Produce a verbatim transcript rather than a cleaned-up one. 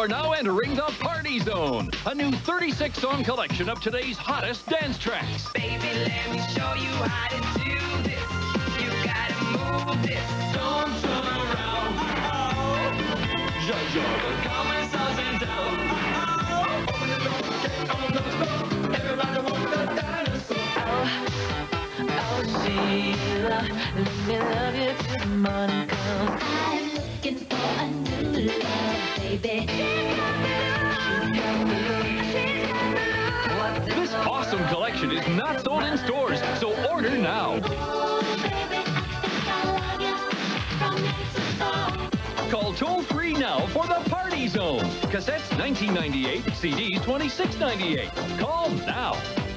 are now entering the Party Zone, a new thirty-six song collection of today's hottest dance tracks. Baby, let me show you how to do this. You gotta move this. Don't turn around. Judge your Kommissar's in town. Open the door, get on the floor. Everybody want the dinosaur. Oh, oh, Sheila, let me love you till the morning comes. I'm looking for a new love, baby. This awesome collection is not sold in stores, so order now. Call toll-free now for the Party Zone. Cassettes nineteen ninety-eight, C Ds twenty-six ninety-eight. Call now.